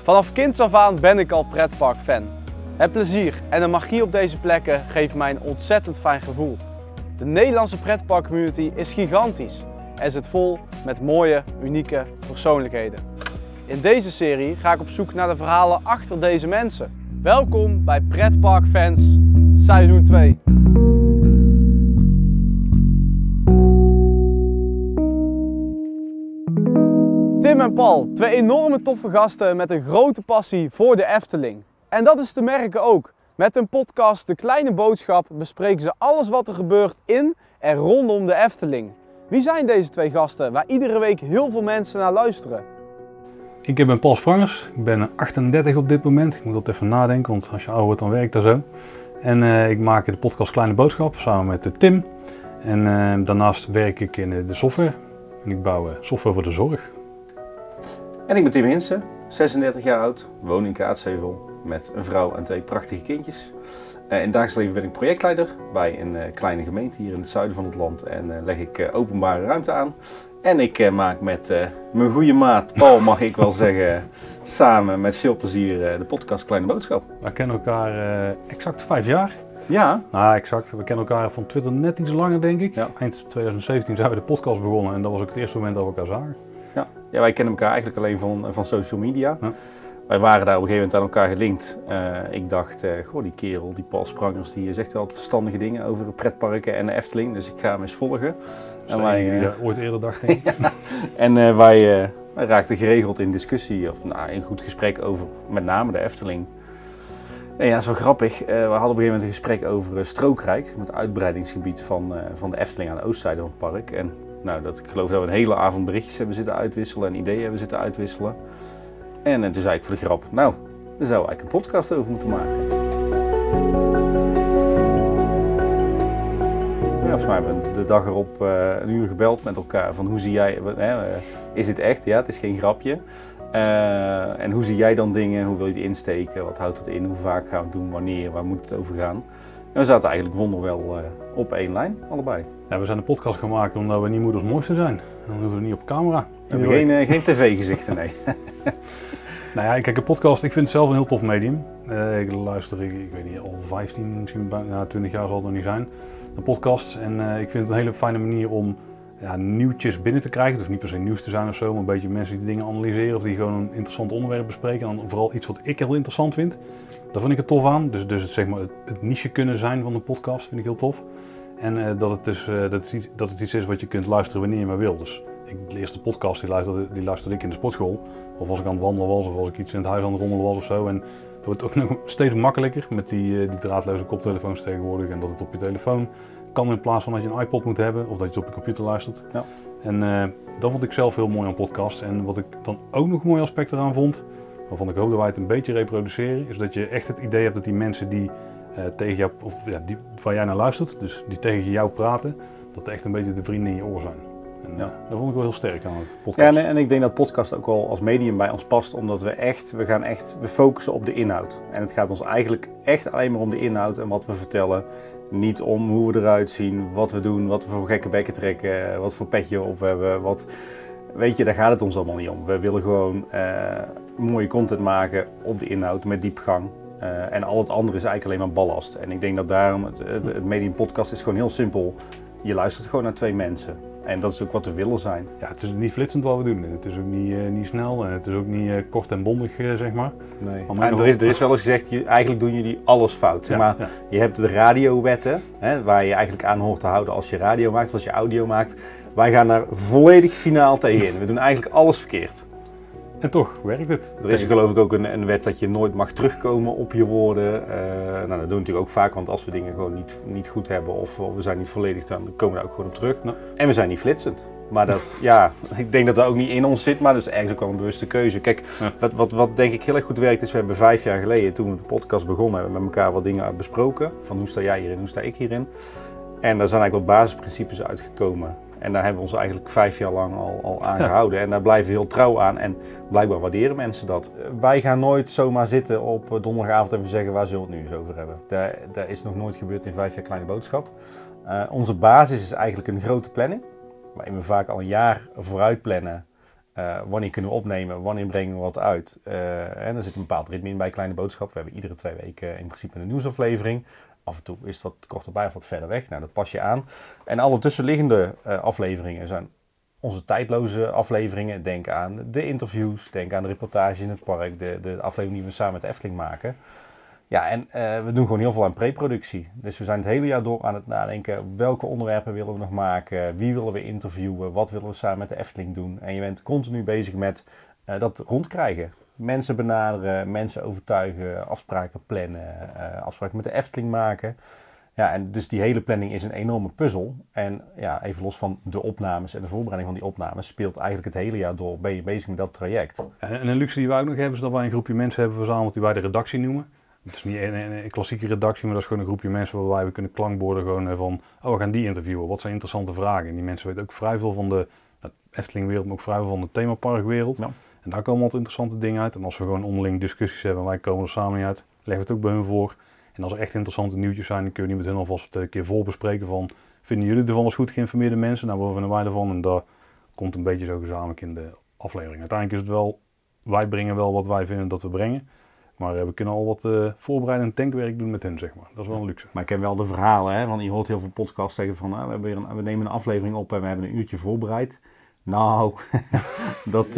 Vanaf kinds af aan ben ik al pretparkfan. Het plezier en de magie op deze plekken geeft mij een ontzettend fijn gevoel. De Nederlandse pretparkcommunity is gigantisch en zit vol met mooie, unieke persoonlijkheden. In deze serie ga ik op zoek naar de verhalen achter deze mensen. Welkom bij Pretparkfans seizoen 2. Tim en Paul, twee enorme toffe gasten met een grote passie voor de Efteling. En dat is te merken ook. Met hun podcast De Kleine Boodschap bespreken ze alles wat er gebeurt in en rondom de Efteling. Wie zijn deze twee gasten waar iedere week heel veel mensen naar luisteren? Ik ben Paul Sprangers, ik ben 38 op dit moment. Ik moet dat even nadenken, want als je ouder wordt dan werkt dat zo. En ik maak de podcast Kleine Boodschap samen met Tim. En daarnaast werk ik in de software. En ik bouw software voor de zorg. En ik ben Tim Hinsen, 36 jaar oud, woon in Kaatsheuvel met een vrouw en 2 prachtige kindjes. In het dagelijks leven ben ik projectleider bij een kleine gemeente hier in het zuiden van het land en leg ik openbare ruimte aan. En ik maak met mijn goede maat Paul, mag ik wel zeggen, samen met veel plezier de podcast Kleine Boodschap. We kennen elkaar exact 5 jaar. Ja. Nou, exact. We kennen elkaar van Twitter net iets langer, denk ik. Ja. Eind 2017 zijn we de podcast begonnen en dat was ook het eerste moment dat we elkaar zagen. Ja, wij kennen elkaar eigenlijk alleen van social media. Ja. Wij waren daar op een gegeven moment aan elkaar gelinkt. Ik dacht, goh, die kerel, die Paul Sprangers, die zegt wel wat verstandige dingen over pretparken en de Efteling. Dus ik ga hem eens volgen. Dat is de enige die dat ooit eerder dacht, denk ik. Ja. En wij raakten geregeld in discussie, of in goed gesprek over met name de Efteling. En ja, dat is wel grappig. We hadden op een gegeven moment een gesprek over Strookrijk, het uitbreidingsgebied van de Efteling aan de oostzijde van het park. En nou, ik geloof dat we een hele avond berichtjes hebben zitten uitwisselen en ideeën hebben zitten uitwisselen. En toen zei ik voor de grap, nou, daar zouden we eigenlijk een podcast over moeten maken. Ja, volgens mij hebben we de dag erop een uur gebeld met elkaar van hoe zie jij, is dit echt? Ja, het is geen grapje. En hoe zie jij dan dingen, hoe wil je het insteken, wat houdt het in, hoe vaak gaan we het doen, wanneer, waar moet het over gaan? En we zaten eigenlijk wonderwel op één lijn, allebei. Ja, we zijn een podcast gaan maken omdat we niet moeders mooiste zijn. Dan hoeven we niet op camera. We hebben geen tv-gezichten, nee. Nou ja, kijk, een podcast, ik vind het zelf een heel tof medium. Ik luister, ik weet niet, al 15, misschien 20 jaar zal het nog niet zijn, naar podcasts. En ik vind het een hele fijne manier om nieuwtjes binnen te krijgen. Het hoeft niet per se nieuws te zijn of zo, maar een beetje mensen die dingen analyseren of die gewoon een interessant onderwerp bespreken. En dan vooral iets wat ik heel interessant vind. Daar vind ik het tof aan. Dus het, zeg maar, het niche kunnen zijn van een podcast vind ik heel tof. En dat het iets is wat je kunt luisteren wanneer je maar wil. Dus de eerste podcast die luisterde ik in de sportschool. Of als ik aan het wandelen was of als ik iets in het huis aan het rommelen was of zo. En dat wordt ook nog steeds makkelijker met die draadloze koptelefoons tegenwoordig. En dat het op je telefoon kan in plaats van dat je een iPod moet hebben of dat je het op je computer luistert. Ja. En dat vond ik zelf heel mooi aan podcasts. En wat ik dan ook nog een mooi aspect eraan vond, waarvan ik hoop dat wij het een beetje reproduceren, is dat je echt het idee hebt dat die mensen die tegen jou, of die waar jij naar luistert, dus die tegen jou praten, dat er echt een beetje de vrienden in je oor zijn. En dat vond ik wel heel sterk aan het podcast. Ja, en ik denk dat podcast ook wel als medium bij ons past, omdat we focussen op de inhoud. En het gaat ons eigenlijk echt alleen maar om de inhoud en wat we vertellen. Niet om hoe we eruit zien, wat we doen, wat we voor gekke bekken trekken, wat voor petje we op hebben. Weet je, daar gaat het ons allemaal niet om. We willen gewoon mooie content maken op de inhoud met diepgang. En al het andere is eigenlijk alleen maar ballast. En ik denk dat daarom het medium podcast is gewoon heel simpel. Je luistert gewoon naar 2 mensen. En dat is ook wat we willen zijn. Ja, het is niet flitsend wat we doen. Het is ook niet snel en het is ook niet kort en bondig, zeg maar. Nee. En er is wel eens gezegd, eigenlijk doen jullie alles fout. Zeg maar, je hebt de radiowetten, waar je eigenlijk aan hoort te houden als je radio maakt, als je audio maakt. Wij gaan daar volledig finaal tegenin. We doen eigenlijk alles verkeerd. En toch werkt het. Er is geloof ik ook een wet dat je nooit mag terugkomen op je woorden. Dat doen we natuurlijk ook vaak, want als we dingen gewoon niet goed hebben of we zijn niet volledig, dan komen we daar ook gewoon op terug. Nou. En we zijn niet flitsend. Maar dat, ik denk dat dat ook niet in ons zit, maar dat is ergens ook wel een bewuste keuze. Kijk, wat denk ik heel erg goed werkt is, we hebben 5 jaar geleden, toen we de podcast begonnen, hebben we met elkaar wat dingen besproken. Van hoe sta jij hierin, hoe sta ik hierin. En daar zijn eigenlijk wat basisprincipes uitgekomen. En daar hebben we ons eigenlijk 5 jaar lang al aan gehouden. En daar blijven we heel trouw aan. En blijkbaar waarderen mensen dat. Wij gaan nooit zomaar zitten op donderdagavond en we zeggen, waar zullen we het nu eens over hebben. Dat is nog nooit gebeurd in 5 jaar Kleine Boodschap. Onze basis is eigenlijk een grote planning. Waarin we vaak al een jaar vooruit plannen. Wanneer kunnen we opnemen? Wanneer brengen we wat uit? En er zit een bepaald ritme in bij Kleine Boodschap. We hebben iedere 2 weken in principe een nieuwsaflevering. Af en toe is het wat korter bij of wat verder weg. Nou, dat pas je aan. En alle tussenliggende afleveringen zijn onze tijdloze afleveringen. Denk aan de interviews, denk aan de reportage in het park, de aflevering die we samen met de Efteling maken. Ja, en we doen gewoon heel veel aan preproductie. Dus we zijn het hele jaar door aan het nadenken, welke onderwerpen willen we nog maken, wie willen we interviewen, wat willen we samen met de Efteling doen. En je bent continu bezig met dat rondkrijgen. Mensen benaderen, mensen overtuigen, afspraken plannen, afspraken met de Efteling maken. Ja, en dus die hele planning is een enorme puzzel. En ja, even los van de opnames en de voorbereiding van die opnames, speelt eigenlijk het hele jaar door, ben je bezig met dat traject. En een luxe die wij ook nog hebben, is dat wij een groepje mensen hebben verzameld die wij de redactie noemen. Het is niet een klassieke redactie, maar dat is gewoon een groepje mensen waarbij we kunnen klankborden gewoon van, we gaan die interviewen, wat zijn interessante vragen. En die mensen weten ook vrij veel van de Eftelingwereld, maar ook vrij veel van de themaparkwereld. Ja. En daar komen altijd interessante dingen uit. En als we gewoon onderling discussies hebben en wij komen er samen niet uit, leggen we het ook bij hun voor. En als er echt interessante nieuwtjes zijn, dan kun je die met hun alvast een keer voorbespreken van, vinden jullie ervan als goed geïnformeerde mensen? Nou, wat vinden wij ervan? En daar komt een beetje zo gezamenlijk in de aflevering. Uiteindelijk is het wel, wij brengen wel wat wij vinden dat we brengen. Maar we kunnen al wat voorbereidend tankwerk doen met hen, zeg maar. Dat is wel een luxe. Maar ik ken wel de verhalen, hè? Want je hoort heel veel podcasts zeggen van, we nemen een aflevering op en we hebben een uurtje voorbereid. Nou, dat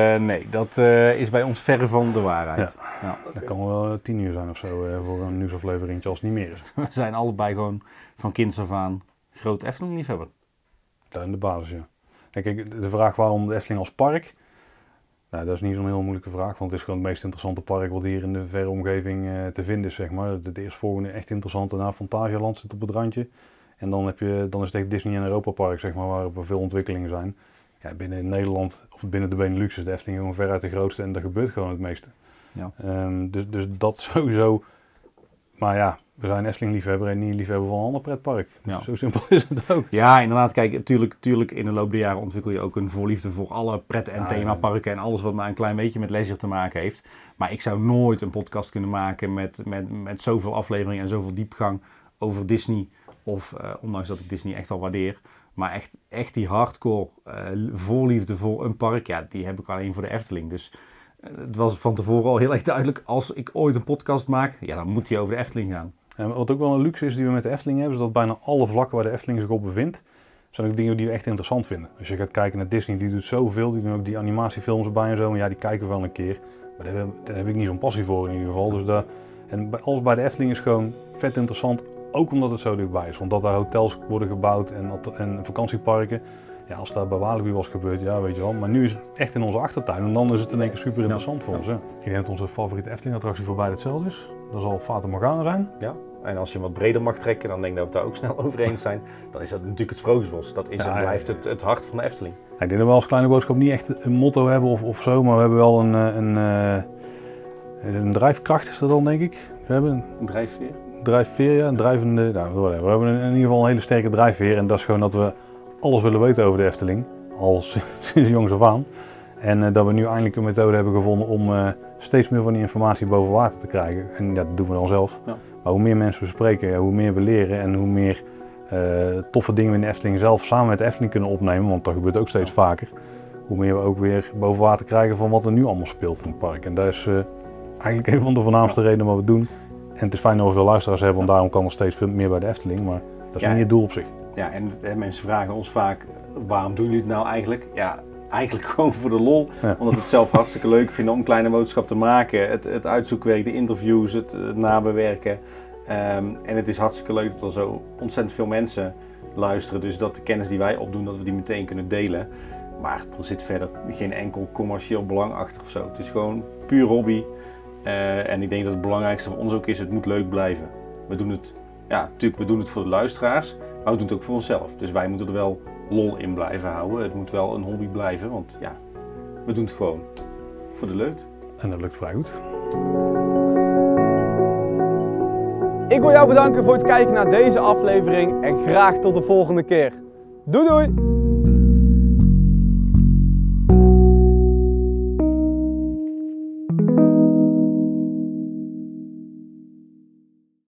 is bij ons verre van de waarheid. Ja. Dat kan wel 10 uur zijn of zo voor een nieuwsaflevering als het niet meer is. We zijn allebei gewoon van kinds af aan groot Efteling-liefhebber. Dat in de basis, ja. En kijk, de vraag waarom de Efteling als park? Nou, dat is niet zo'n heel moeilijke vraag, want het is gewoon het meest interessante park wat hier in de verre omgeving te vinden is, zeg maar. De eerstvolgende echt interessante na Phantasialand zit op het randje. En dan is het echt Disney en Europa Park, zeg maar, waar er veel ontwikkelingen zijn. Ja, binnen Nederland, of binnen de Benelux is de Efteling gewoon veruit de grootste en daar gebeurt gewoon het meeste. Ja. Dus dat sowieso. Maar ja, we zijn Efteling-liefhebber en niet liefhebber van een ander pretpark. Dus ja. Zo simpel is het ook. Ja, inderdaad. Kijk, tuurlijk in de loop der jaren ontwikkel je ook een voorliefde voor alle pret- en themaparken en alles wat maar een klein beetje met leisure te maken heeft. Maar ik zou nooit een podcast kunnen maken met zoveel afleveringen en zoveel diepgang over Disney. Of ondanks dat ik Disney echt al waardeer. Maar echt die hardcore voorliefde voor een park, ja, die heb ik alleen voor de Efteling. Dus het was van tevoren al heel erg duidelijk, als ik ooit een podcast maak, ja, dan moet die over de Efteling gaan. En wat ook wel een luxe is die we met de Efteling hebben, is dat bijna alle vlakken waar de Efteling zich op bevindt, zijn ook dingen die we echt interessant vinden. Als je gaat kijken naar Disney, die doet zoveel, die doen ook die animatiefilms erbij en zo, en ja, die kijken we wel een keer. Maar daar heb ik niet zo'n passie voor in ieder geval. Dus alles bij de Efteling is gewoon vet interessant, ook omdat het zo dichtbij is. Want dat daar hotels worden gebouwd en vakantieparken. Ja, als daar bij Walibi was gebeurd, ja, weet je wel. Maar nu is het echt in onze achtertuin en dan is het in één keer super interessant voor ons. Hè. Ik denk dat onze favoriete Efteling-attractie voor beide hetzelfde is. Dat zal Fata Morgana zijn. Ja, en als je wat breder mag trekken, dan denk ik dat we het daar ook snel over eens zijn. Dan is dat natuurlijk het Sprookjesbos. Dat is en blijft het hart van de Efteling. Ja, ik denk dat we als Kleine Boodschap niet echt een motto hebben of zo, maar we hebben wel een drijfkracht, is dat dan, denk ik. We hebben een drijfveer? Drijfveer, ja. Een drijvende, we hebben in ieder geval een hele sterke drijfveer en dat is gewoon dat we alles willen weten over de Efteling, al sinds jongs af aan. En dat we nu eindelijk een methode hebben gevonden om steeds meer van die informatie boven water te krijgen. En ja, dat doen we dan zelf. Ja. Maar hoe meer mensen we spreken, hoe meer we leren en hoe meer toffe dingen we in de Efteling zelf samen met de Efteling kunnen opnemen, want dat gebeurt ook steeds vaker. Hoe meer we ook weer boven water krijgen van wat er nu allemaal speelt in het park. En dat is eigenlijk een van de voornaamste redenen wat we doen. En het is fijn dat we veel luisteraars hebben, want daarom kan er steeds veel meer bij de Efteling. Maar dat is niet het doel op zich. Ja, en mensen vragen ons vaak, waarom doen jullie het nou eigenlijk? Ja, eigenlijk gewoon voor de lol. Ja. Omdat we het zelf hartstikke leuk vinden om Kleine Boodschap te maken. Het uitzoekwerk, de interviews, het nabewerken. En het is hartstikke leuk dat er zo ontzettend veel mensen luisteren. Dus dat de kennis die wij opdoen, dat we die meteen kunnen delen. Maar er zit verder geen enkel commercieel belang achter of zo. Het is gewoon puur hobby. En ik denk dat het belangrijkste voor ons ook is, het moet leuk blijven. We doen het, ja, natuurlijk, we doen het voor de luisteraars, maar we doen het ook voor onszelf. Dus wij moeten er wel lol in blijven houden. Het moet wel een hobby blijven, want ja, we doen het gewoon voor de leuk. En dat lukt vrij goed. Ik wil jou bedanken voor het kijken naar deze aflevering en graag tot de volgende keer. Doei doei!